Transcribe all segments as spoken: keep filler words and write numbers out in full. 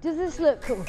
Does this look cool?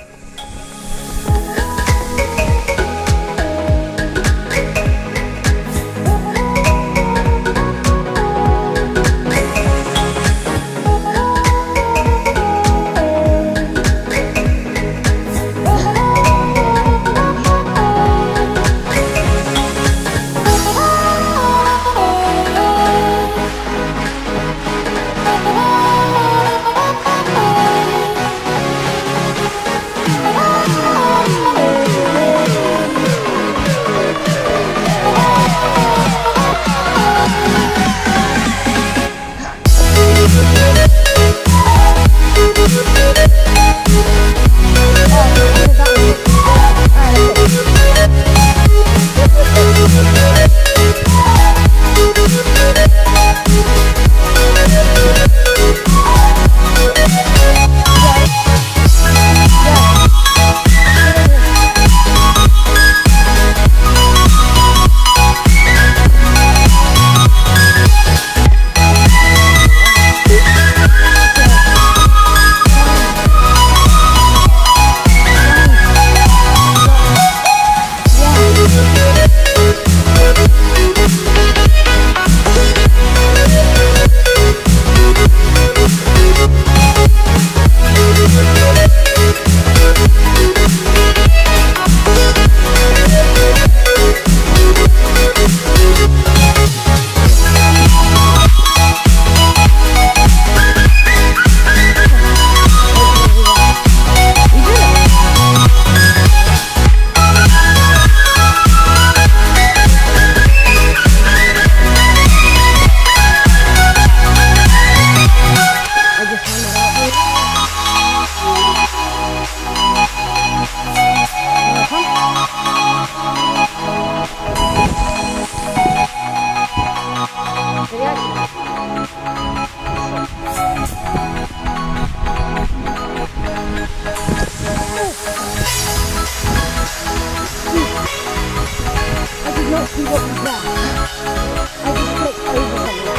See what was that? I just clicked over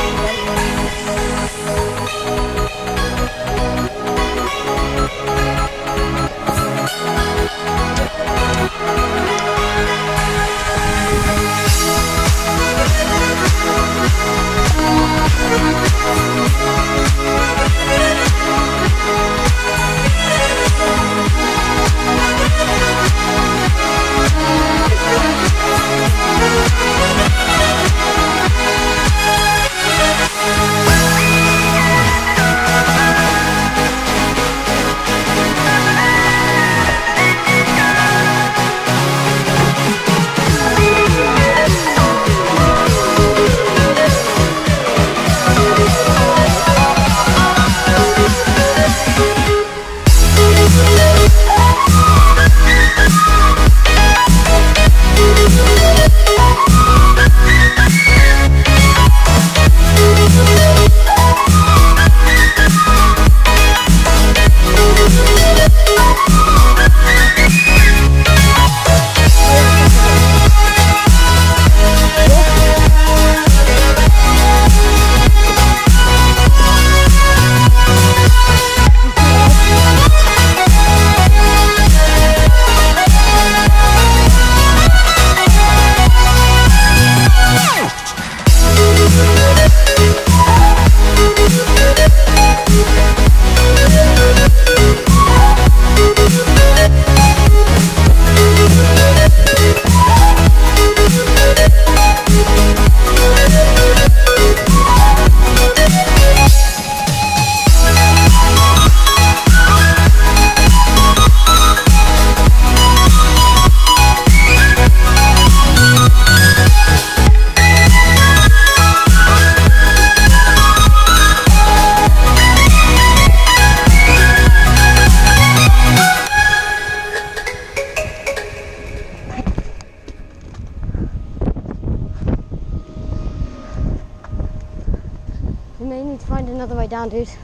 We may need to find another way down, dude.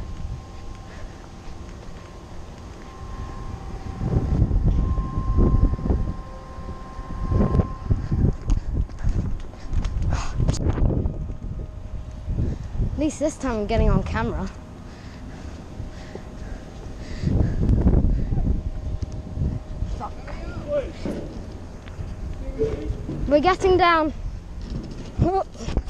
At least this time I'm getting on camera. We're getting down. Oh.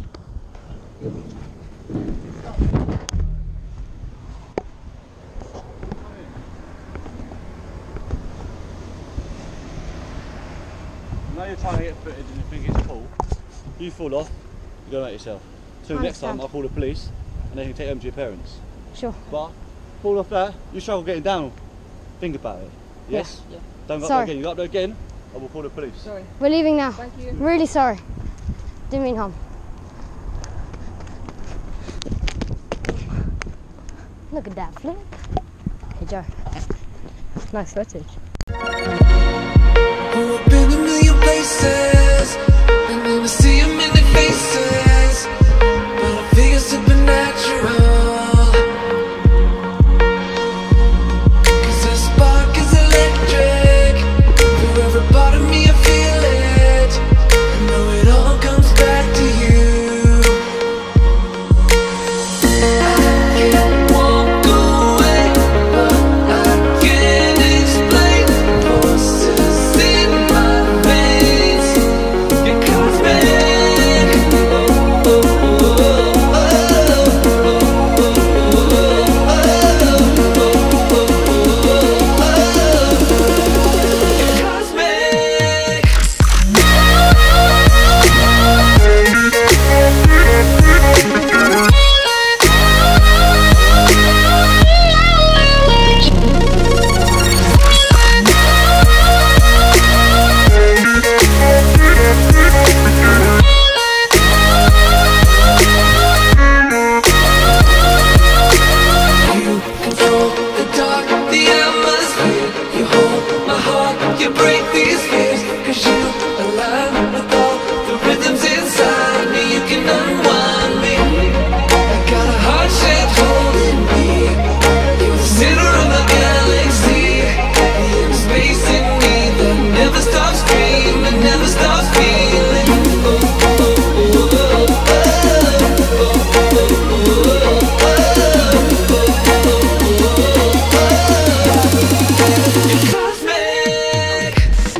Now you're trying to get footage and you think it's cool. You fall off, you go at yourself. So I next time understand. I'll call the police and they can take them to your parents. Sure. But fall off that, you struggle getting down. Think about it. Yes? Yeah. Don't go up Sorry. there again. You go up there again, I will call the police. Sorry. We're leaving now. Thank you. Really sorry. Didn't mean harm. Look at that flip. Hey Joe. Nice footage. I've been a million places and never see a million faces, but I feel supernatural. Cause the spark is electric. For every part of me I feel it. I know it all comes back to you. I can't walk away, but I can't explain forces in my veins. You're cosmic. Oh, oh, oh, oh, oh, You're cosmic. You control the dark, the atmosphere. You hold my heart, you break these fears. Cause you align with all the rhythms inside me. You can unwind me. I got a heart shaped holding me. You're the center of my galaxy. The space in me that never stops dreaming, never stops feeling. Oh, oh, oh, oh, oh, oh, You're cosmic.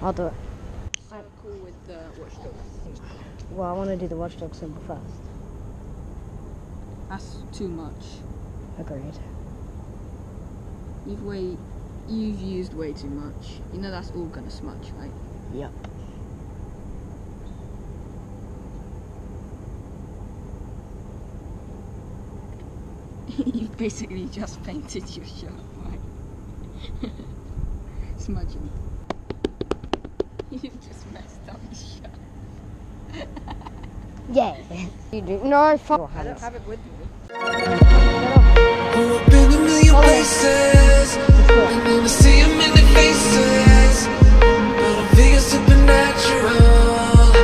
I'll do it. I'm cool with the Watch Dogs. Well, I want to do the Watch Dogs symbol first. That's too much. Agreed. You've way, you've used way too much. You know that's all gonna smudge, right? Yep. You've basically just painted your shirt, right? Smudging. You've just messed up the shirt. Yeah. You do. No, fuck. I don't have it with me. Oh, I've been a million places, and never see a million faces, but I feel supernatural.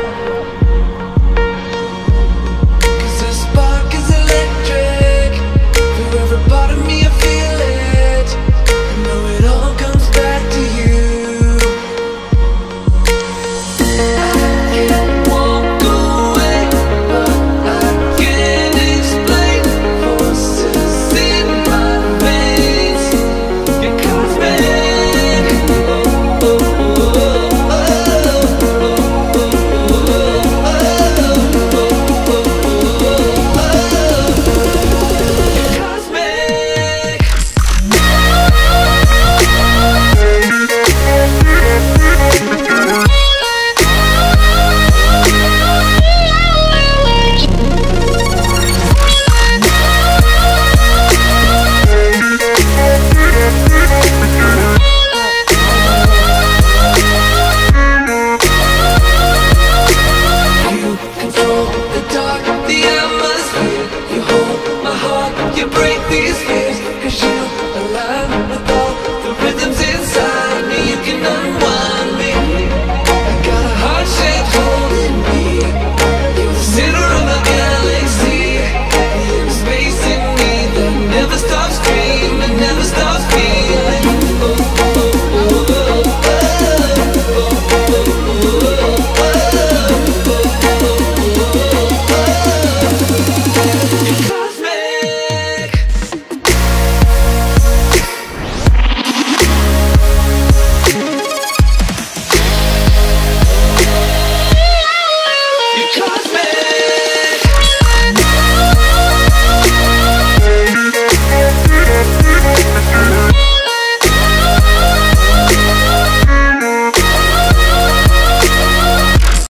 Cause the spark is electric. For every part of me I feel it. I know it all comes back to you. I can't walk away, but I can't explain. Forces in my veins get cosmic. Oh, oh, oh, oh, oh, you control the dark, the